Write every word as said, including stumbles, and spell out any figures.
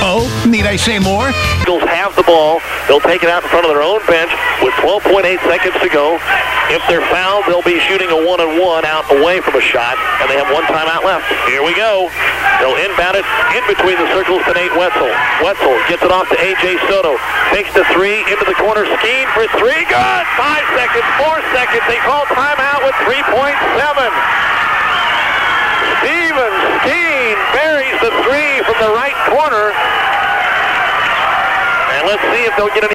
Oh, need I say more? Eagles have the ball. They'll take it out in front of their own bench with twelve point eight seconds to go. If they're fouled, they'll be shooting a one-and-one out away from a shot, and they have one timeout left. Here we go. They'll inbound it in between the circles to Nate Wetzel. Wetzel gets it off to A J Soto. Takes the three into the corner. Skeen for three. Good. Five seconds. Four seconds. They call timeout with three point seven. Steven Skeen buries the three from the right corner. And let's see if they'll get an